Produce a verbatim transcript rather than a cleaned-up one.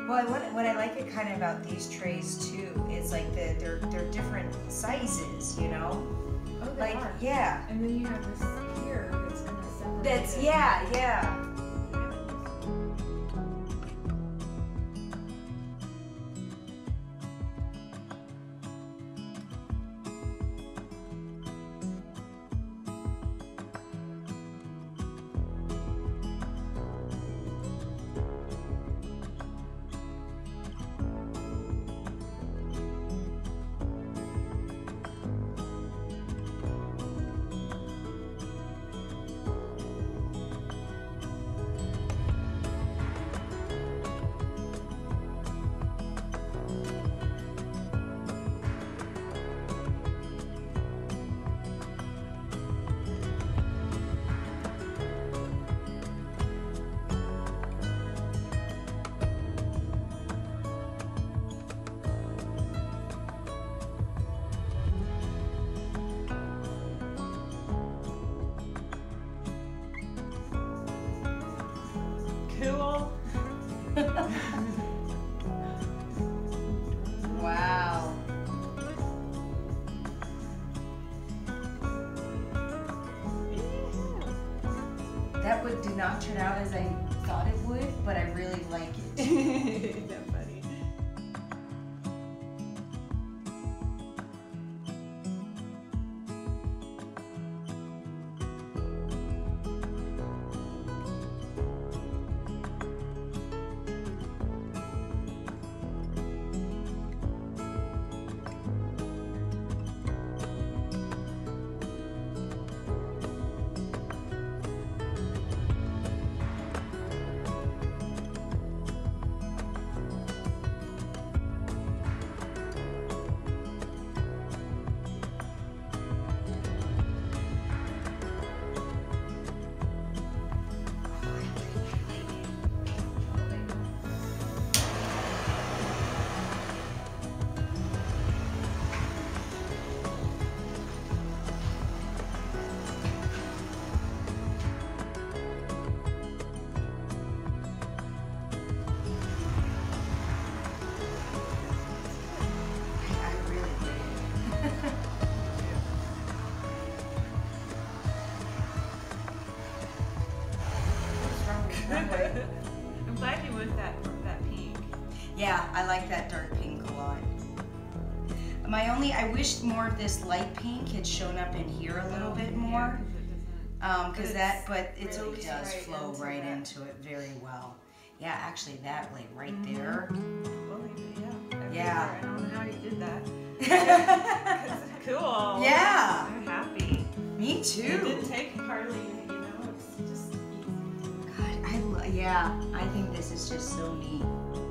Well, what, what I like it kind of about these trays too is like the they're they're different sizes, you know. Oh, they Like are. yeah. And then you have this here that's gonna separate. That's it. yeah yeah. Cool. Wow. That would did not turn out as I thought it would, but I really like it. Isn't that funny? I really did. What's wrong with that way? I'm glad you went that that pink. Yeah, I like that dark pink a lot. My only, I wish more of this light pink had shown up in here a little bit more. Um, cause But that, it's but it really does right flow into right that. into it very well. Yeah, actually that like right Mhm. there. Well, yeah. everywhere. Yeah. I don't know how you did that. It's cool. Yeah. I'm happy. Me It too. didn't take hardly, you know, it's just easy. God, I lo- yeah, I think this is just so neat.